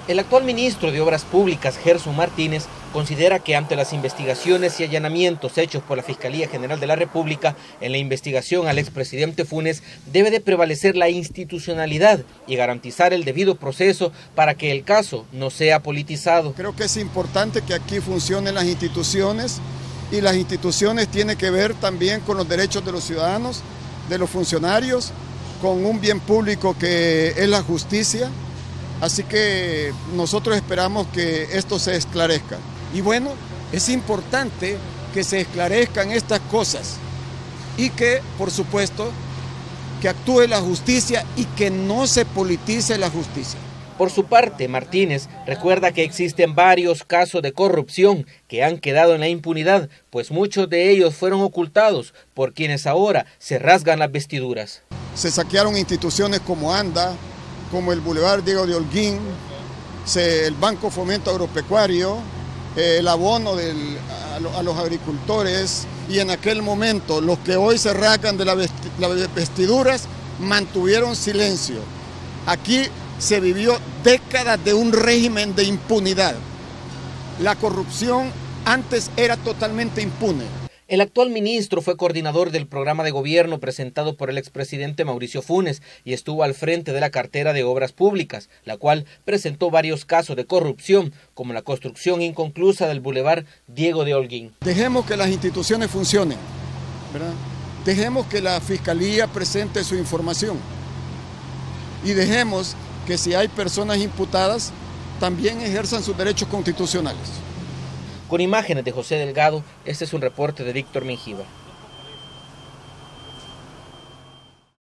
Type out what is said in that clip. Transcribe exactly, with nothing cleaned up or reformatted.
El actual ministro de Obras Públicas, Gerson Martínez, considera que ante las investigaciones y allanamientos hechos por la Fiscalía General de la República en la investigación al expresidente Funes, debe de prevalecer la institucionalidad y garantizar el debido proceso para que el caso no sea politizado. Creo que es importante que aquí funcionen las instituciones, y las instituciones tienen que ver también con los derechos de los ciudadanos, de los funcionarios, con un bien público que es la justicia. Así que nosotros esperamos que esto se esclarezca. Y bueno, es importante que se esclarezcan estas cosas y que, por supuesto, que actúe la justicia y que no se politice la justicia. Por su parte, Martínez recuerda que existen varios casos de corrupción que han quedado en la impunidad, pues muchos de ellos fueron ocultados por quienes ahora se rasgan las vestiduras. Se saquearon instituciones como ANDA, como el Boulevard Diego de Holguín, el Banco Fomento Agropecuario, el abono del, a los agricultores, y en aquel momento los que hoy se rasgan de las vestiduras mantuvieron silencio. Aquí se vivió décadas de un régimen de impunidad. La corrupción antes era totalmente impune. El actual ministro fue coordinador del programa de gobierno presentado por el expresidente Mauricio Funes y estuvo al frente de la cartera de Obras Públicas, la cual presentó varios casos de corrupción, como la construcción inconclusa del Boulevard Diego de Holguín. Dejemos que las instituciones funcionen, ¿verdad? Dejemos que la Fiscalía presente su información y dejemos que si hay personas imputadas, también ejerzan sus derechos constitucionales. Con imágenes de José Delgado, este es un reporte de Víctor Menjiva.